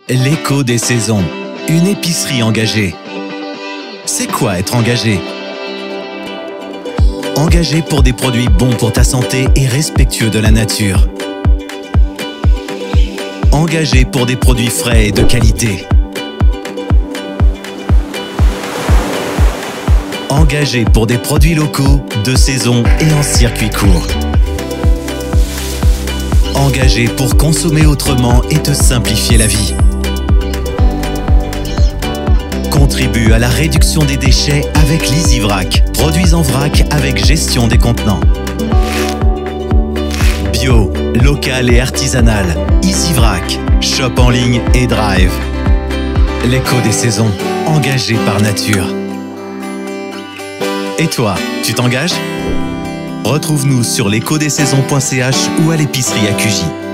L'écho des saisons, une épicerie engagée. C'est quoi être engagé? Engagé pour des produits bons pour ta santé et respectueux de la nature. Engagé pour des produits frais et de qualité. Engagé pour des produits locaux, de saison et en circuit court. Engagé pour consommer autrement et te simplifier la vie. Contribue à la réduction des déchets avec l'EasyVrac. Produits en vrac avec gestion des contenants. Bio, local et artisanal. EasyVrac. Shop en ligne et drive. L'écho des saisons. Engagé par nature. Et toi, tu t'engages? Retrouve-nous sur l'échodessaisons.ch ou à l'épicerie à QJ.